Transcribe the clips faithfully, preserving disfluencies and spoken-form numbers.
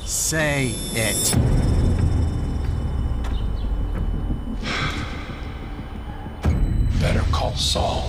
Say it. Better call Saul.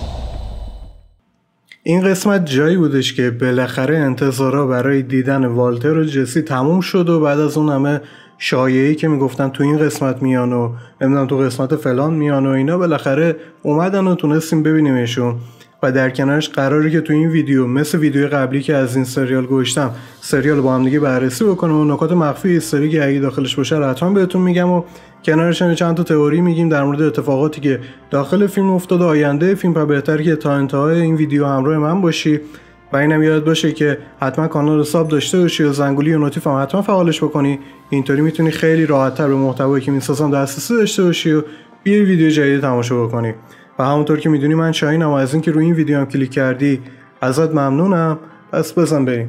این قسمت جایی بودش که بالاخره انتظارا برای دیدن والتر و جسی تموم شد و بعد از اون همه شایعی که میگفتن تو این قسمت میان و نمیدونم تو قسمت فلان میان و اینا بالاخره اومدن و تونستیم ببینیمشون و در کنارش قراره که تو این ویدیو مثل ویدیو قبلی که از این سریال گوشتم سریال با هم دیگه بررسی بکنم و نکات مخفی استوری که اگه داخلش باشه حتما بهتون میگم و کنارش هم چند تا تئوری میگیم در مورد اتفاقاتی که داخل فیلم افتاده آینده فیلم. و بهتره که تا انتهای این ویدیو همراه من باشی و اینم یاد باشه که حتما کانال رو ساب داشته باشی و زنگوله و نوتیف هم حتما فعالش بکنی. اینطوری میتونی خیلی راحت‌تر به محتوایی که میسازم دسترسی داشته باشی و بیای ویدیو جدید تماشا بکنی. و همونطور که میدونی من شاهینم و از اینکه روی این ویدیو هم کلیک کردی ازت ممنونم. پس بزن بریم.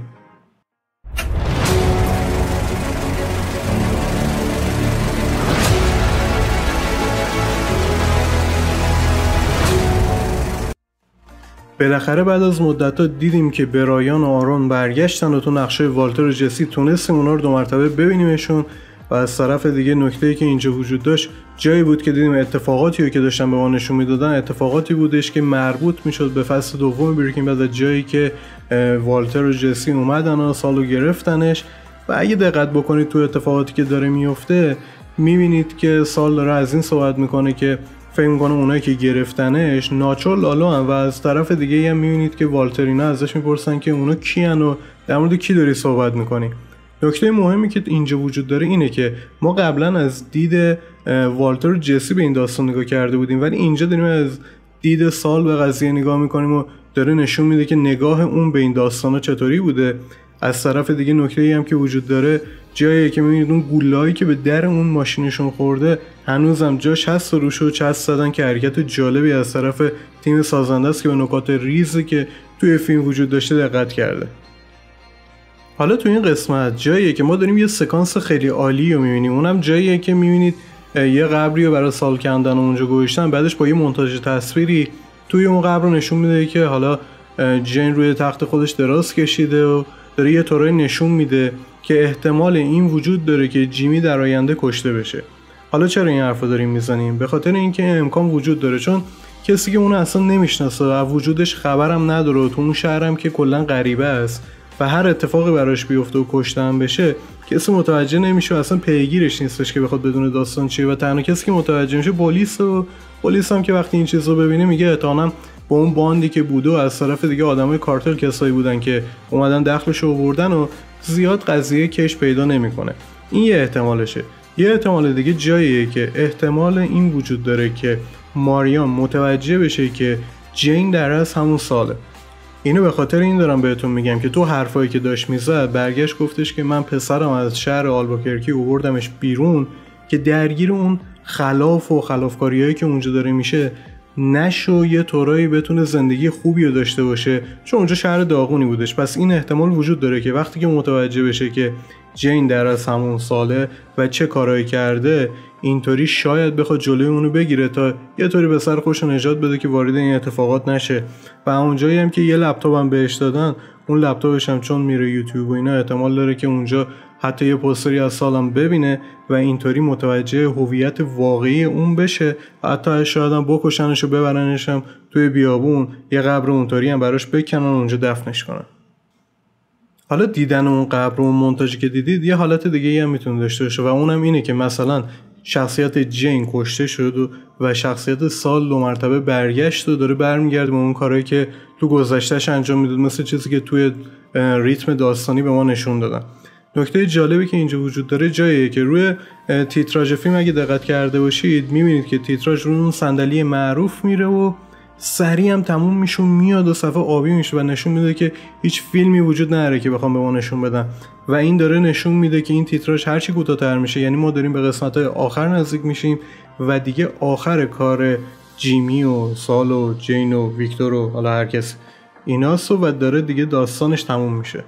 بالاخره بعد از مدت‌ها دیدیم که برایان و آرون برگشتن و تو نقشه والتر و جسی تونستیم اونا رو دو مرتبه ببینیمشون. و از طرف دیگه نکته‌ای که اینجا وجود داشت جایی بود که دیدیم اتفاقاتی رو که داشتن به ما نشون میدادن اتفاقاتی بودش که مربوط میشد به فصل دوم بریکینگ بد، جایی که والتر و جسی اومدن و سالو گرفتنش. و اگه دقت بکنید تو اتفاقاتی که داره میفته میبینید که سال داره از این صحبت میکنه که فکر میکنه اونایی که گرفتنش ناچو لالو هم و از طرف دیگه هم میبینید که والترینا ازش میپرسن که اونا کیان و در مورد کی داری صحبت میکنی. نکته مهمی که اینجا وجود داره اینه که ما قبلا از دید والتر و جسی به این داستان نگاه کرده بودیم ولی اینجا داریم از دید سال به قضیه نگاه میکنیم و داره نشون میده که نگاه اون به این داستانا چطوری بوده. از طرف دیگه نکته‌ای هم که وجود داره جایی که میبینید اون گوله‌ای که به در اون ماشینشون خورده هنوزم جاش هست و روشو چسب زدن که حرکت جالبی از طرف تیم سازنده است که به نکات ریزی که توی فیلم وجود داشته دقت کرده. حالا تو این قسمت جاییه که ما داریم یه سکانس خیلی عالی رو میبینیم. اونم جاییه که میبینید یه قبری رو برای سال کندن و اونجا گذاشتن، بعدش با یه مونتاژ تصویری توی اون قبر رو نشون میده که حالا جین روی تخت خودش دراز کشیده و داره یه طوری نشون میده که احتمال این وجود داره که جیمی در آینده کشته بشه. حالا چرا این حرفو داریم میزنیم؟ به خاطر اینکه این امکان وجود داره، چون کسی که اونو اصلا نمیشناسه و وجودش خبرم نداره و تو اون شهرم که کلا غریبه است و هر اتفاقی براش بیفته و کشته بشه کسی متوجه نمیشه و اصلا پیگیرش نیستش که بخواد بدون داستان چیه و تنها کسی که متوجه میشه پلیس و پلیس هم که وقتی این چیزو ببینه میگه احتمالاً با اون باندی که بوده و از طرف دیگه آدمای کارتل کسایی بودن که اومدن دخلشو آوردن و زیاد قضیه کش پیدا نمیکنه. این یه احتمالشه. یه احتمال دیگه جاییه که احتمال این وجود داره که ماریام متوجه بشه که جین در از همون ساله. اینو به خاطر این دارم بهتون میگم که تو حرفایی که داشت میزد برگشت گفتش که من پسرم از شهر آلباکرکی آوردمش بیرون که درگیر اون خلاف و خلافکاریایی که اونجا داره میشه نشو یه طورایی بتونه زندگی خوبی رو داشته باشه، چون اونجا شهر داغونی بودش. پس این احتمال وجود داره که وقتی که متوجه بشه که جین در از همون ساله و چه کارایی کرده اینطوری شاید بخواد جلوی اونو بگیره تا یه طوری به سر خودش نجات بده که وارد این اتفاقات نشه. و اونجایی هم که یه لپتاپ هم بهش دادن، اون لپتاپش هم چون میره یوتیوب و اینا احتمال داره که اونجا حتی یه پوستری از سالم ببینه و اینطوری متوجه هویت واقعی اون بشه و حتی شاید هم بکشنش و ببرنش هم توی بیابون یه قبر اونطوری هم براش بکنن و اونجا دفنش کنن. حالا دیدن اون قبر و اون مونتاژی که دیدید یه حالت دیگه هم میتونه داشته باشه و اونم اینه که مثلا شخصیت جین کشته شد و, و شخصیت سال دو مرتبه برگشت و داره برمیگرده به اون کارهایی که تو گذشتهش انجام میداد، مثل چیزی که توی ریتم داستانی به ما نشون دادن. نکته جالبی که اینجا وجود داره جاییه که روی تیتراژ فیلم اگه دقت کرده باشید میبینید که تیتراژ روی اون صندلی معروف میره و سریع هم تموم میشه و میاد و صفحه آبی میشه و نشون میده که هیچ فیلمی وجود نداره که بخوام به ما نشون بدن و این داره نشون میده که این تیتراژ هرچی کوتاه‌تر میشه یعنی ما داریم به قسمت‌های آخر نزدیک میشیم و دیگه آخر کار جیمی و سال و جین و ویکتور و حالا هر کس ایناست و داره دیگه داستانش تموم میشه.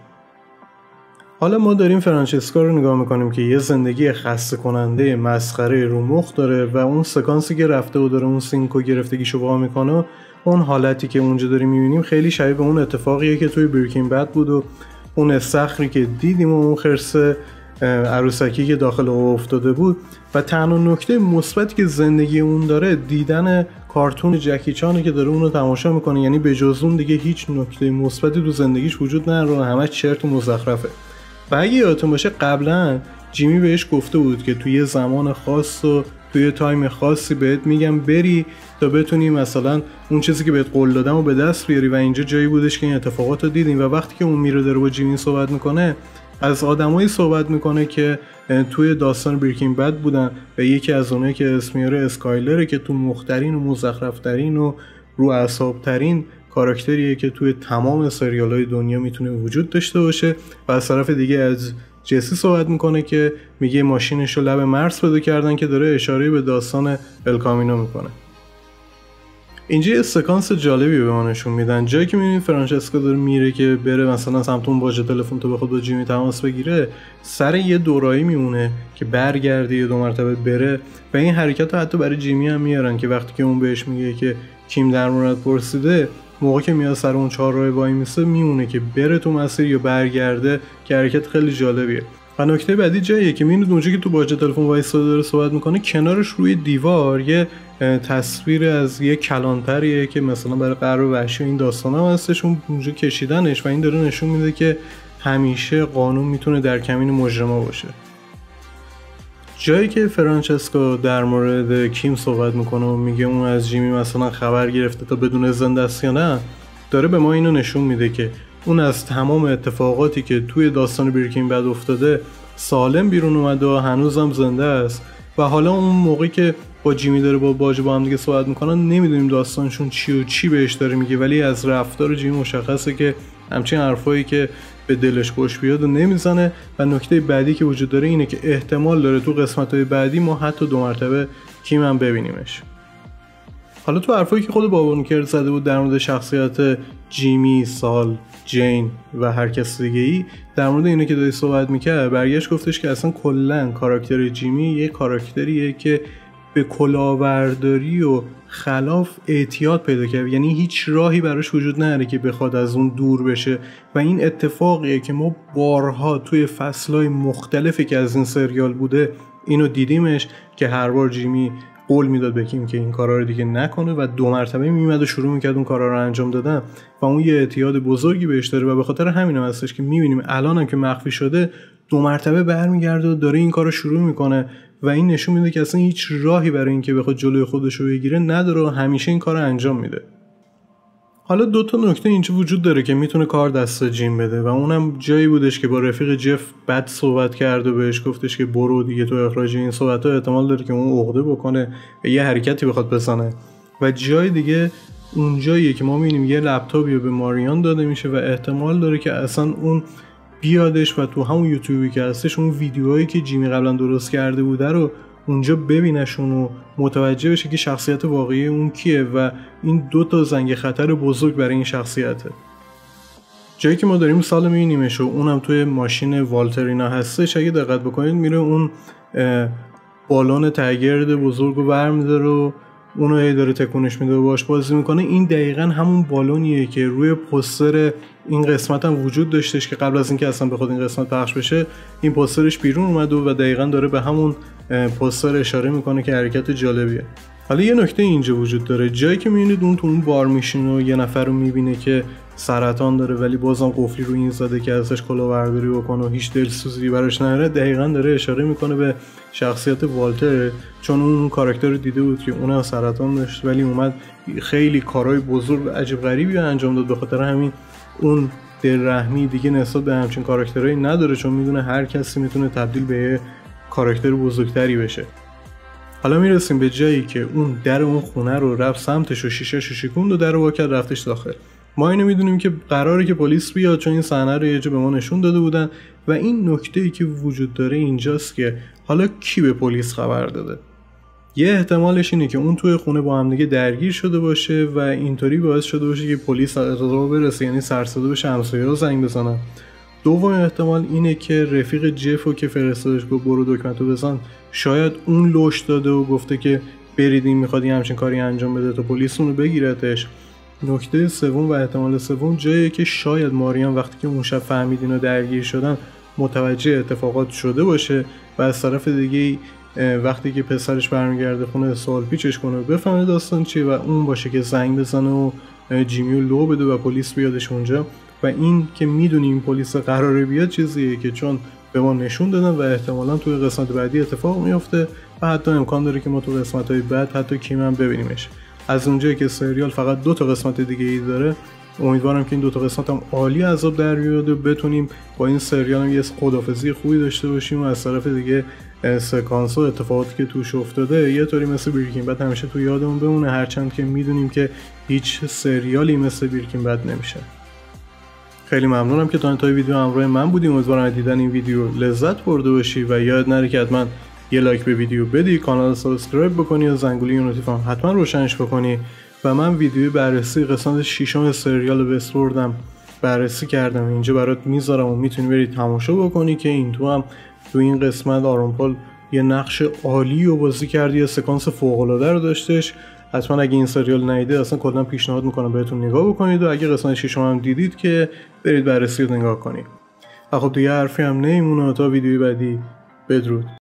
حالا ما داریم فرانچسکا رو نگاه میکنیم که یه زندگی خسته کننده مسخره رو مخ داره و اون سکانسی که رفته و داره اون سینکو گرفتگیشو وا میکنه، اون حالتی که اونجا داریم میبینیم خیلی شبیه به اون اتفاقیه که توی بریکینگ بد بود و اون استخری که دیدیم و اون خرس عروسکی که داخل او افتاده بود. و تنها نکته مثبتی که زندگی اون داره دیدن کارتون جکی چانه که داره اون رو تماشا میکنه، یعنی به جز اون دیگه هیچ نکته مثبتی تو زندگیش وجود نداره، همه چرت و مزخرفه. و اگه یادتون باشه قبلا جیمی بهش گفته بود که توی زمان خاص و توی تایم خاصی بهت میگم بری تا بتونی مثلا اون چیزی که بهت قول دادم رو به دست بیاری و اینجا جایی بودش که این اتفاقات رو دیدیم. و وقتی که اون میره داره با جیمی صحبت میکنه از آدمایی صحبت میکنه که توی داستان بریکینگ بد بودن و یکی از اونایی که اسم میاره اسکایلره که تو مخترین و مزخرفترین و رو اعصابترین کاراکتریه که توی تمام سریال‌های دنیا میتونه وجود داشته باشه. و از طرف دیگه از جسی صحبت میکنه که میگه ماشینش رو لب مرز پیدا کردن که داره اشاره به داستان الکامینو میکنه. اینجا یه سکانس جالبی به ما نشون میدن، جایی که میبینید فرانچسکو داره میره که بره مثلا سمت اون باج تلفن تو بخواد با جیمی تماس بگیره، سر یه دورایی میمونه که برگرده یه دو مرتبه بره و این حرکت رو حتی برای جیمی هم میارن که وقتی که اون بهش میگه که کیم در مورد پرسیده، موقع که میاد سر اون چهارراه وای میسه میمونه که بره تو مسیر یا برگرده، که حرکت خیلی جالبیه. و نکته بعدی جاییه که میبینید اونجا که تو باج تلفن وایساده داره صحبت میکنه، کنارش روی دیوار یه تصویر از یه کلانتریه که مثلا برای قرار وحشی این داستانا هستش، اون اونجا کشیدنش و این داره نشون میده که همیشه قانون میتونه در کمین مجرما باشه. جایی که فرانچسکو در مورد کیم صحبت میکنه و میگه اون از جیمی مثلا خبر گرفته تا بدون زنده است یا نه، داره به ما اینو نشون میده که اون از تمام اتفاقاتی که توی داستان بریکینگ بد افتاده سالم بیرون اومده و هنوزم زنده است. و حالا اون موقعی که با جیمی داره با باج با هم دیگه صحبت میکنن نمیدونیم داستانشون چی و چی بهش داره میگه، ولی از رفتار جیمی مشخصه که همچین حرفایی که به دلش خوش بیاد و نمیزنه. و نکته بعدی که وجود داره اینه که احتمال داره تو قسمت‌های بعدی ما حتی دو مرتبه کیم هم ببینیمش. حالا تو حرفایی که خود بابونکر زده بود در مورد شخصیت جیمی، سال، جین و هر کس دیگه‌ای، در مورد اینه که داری صحبت میکرد، برگشت گفتش که اصلا کلاً کاراکتر جیمی یه کاراکتریه که به کلاهبرداری و خلاف اعتیاد پیدا کرد، یعنی هیچ راهی براش وجود نداره که بخواد از اون دور بشه. و این اتفاقیه که ما بارها توی فصلهای مختلفی که از این سریال بوده اینو دیدیمش که هر بار جیمی قول میداد به کیم که این کارا رو دیگه نکنه و دو مرتبه میومد و شروع میکرد اون کارا رو انجام دادن و اون یه اعتیاد بزرگی بهش داره. و به خاطر همین هم هستش که میبینیم الانم که مخفی شده دو مرتبه برمیگرده و داره این کارو شروع میکنه و این نشون میده که اصلا هیچ راهی برای اینکه بخواد جلوی خودش رو بگیره نداره و همیشه این کارو انجام میده. حالا دو تا نکته اینجا وجود داره که میتونه کار دست جیم بده و اونم جایی بودش که با رفیق جف بد صحبت کرد و بهش گفتش که برو دیگه تو اخراج این صحبت‌ها احتمال داره که اون عقده بکنه و یه حرکتی بخواد بزنه. و جای دیگه اون جاییه که ما می‌بینیم یه لپتاپی به ماریان داده میشه و احتمال داره که اصلا اون بیادش و تو همون یوتیوبی که هستش اون ویدیوهایی که جیمی قبلا درست کرده بوده رو اونجا ببینشون و متوجه بشه که شخصیت واقعی اون کیه و این دو تا زنگ خطر بزرگ برای این شخصیته. جایی که ما داریم سال میبینیمش و اونم توی ماشین والترینا هستش، اگه دقت بکنید میره اون بالون تگرد بزرگ رو برمیداره و اونو هی داره تکونش میده و باش بازی میکنه. این دقیقاً همون بالونیه که روی پوستر این قسمت هم وجود داشتش که قبل از اینکه اصلا بخواد این قسمت پخش بشه این پوسترش بیرون اومد و دقیقاً داره به همون پوستر اشاره میکنه که حرکت جالبیه. حالا یه نکته اینجا وجود داره، جایی که میبینید اون تو اون بار میشینه و یه نفر رو میبینه که سرطان داره ولی بازم قفلی رو این زده که ازش کلاهبرداری بکنه و هیچ دلسوزی براش نره، دقیقاً داره اشاره میکنه به شخصیت والتر، چون اون کاراکتر رو دیده بود که اونم سرطان داشت ولی اومد خیلی کارهای بزرگ عجیب غریبی انجام داد. به خاطر همین اون دلرحمی دیگه نسبت به همچین کاراکترهایی نداره، چون میدونه هر کسی میتونه تبدیل به یه کاراکتر بزرگتری بشه. حالا میرسیم به جایی که اون در اون خونه رو رفت سمتش و شیشه‌شو شکوند و در رو وا کرد رفتش داخل. ما اینو میدونیم که قراره که پلیس بیاد، چون این صحنه رو یه جا به ما نشون داده بودن و این نکته‌ای که وجود داره اینجاست که حالا کی به پلیس خبر داده. یه احتمالش اینه که اون توی خونه با هم دیگه درگیر شده باشه و اینطوری باعث شده باشه که پلیس اطلاع برسه، یعنی سر صدا بشه همسایه‌ها زنگ بزنن. دوم احتمال اینه که رفیق جفو که فرستادش گفت برو دکمتو بزن، شاید اون لوش داده و گفته که برید این میخواد این همچین کاری انجام بده تا پلیس اون رو بگیرتش. نکته سوم و احتمال سوم جاییه که شاید ماریان وقتی که اون شب فهمید اینا درگیر شدن متوجه اتفاقات شده باشه و از طرف دیگه وقتی که پسرش برمیگرده خونه سوال پیچش کنه و بفهمه داستان چیه و اون باشه که زنگ بزنه و جیمیو لو بده و پلیس بیادش اونجا. و این که میدونیم پلیس قراره بیاد چیزیه که چون به ما نشون دادن و احتمالاً توی قسمت بعدی اتفاق میفته و حتی امکان داره که ما تو قسمت‌های بعد حتی کیمن ببینیمش. از اونجایی که سریال فقط دو تا قسمت دیگه ای داره، امیدوارم که این دو تا قسمت هم عالی عذاب در بیاد و بتونیم با این سریال هم یه خدافظی خوبی داشته باشیم و از طرف دیگه سکانس و اتفاقاتی که توش افتاده یه طوری مثل بریکینگ بد همیشه تو یادمون بمونه، هرچند که میدونیم که هیچ سریالی مثل بریکینگ بد نمیشه. خیلی ممنونم که تا انتهای ویدیو همراه من بودیم. امیدوارم از دیدن این ویدیو لذت برده باشی و یاد نره که حتما یه لایک به ویدیو بدی، کانال سابسکرایب بکنی و زنگوله نوتیفیکیشن حتما روشنش بکنی. و من ویدیوی بررسی قسمت ششم سریال وستوردم بررسی کردم، اینجا برات میذارم و میتونی بری تماشا بکنی که این تو هم تو این قسمت آرون پال یه نقش عالی رو بازی کردی، یه سکانس فوق العاده رو داشتش. حتما اگه این سریال ندیده اصلا کلا پیشنهاد میکنم بهتون نگاه بکنید و اگه قسمت ششم هم دیدید که برید بررسی رو نگاه کنید. خب دیگه حرفی هم نمیمونه تا ویدیوی بعدی. بدرود.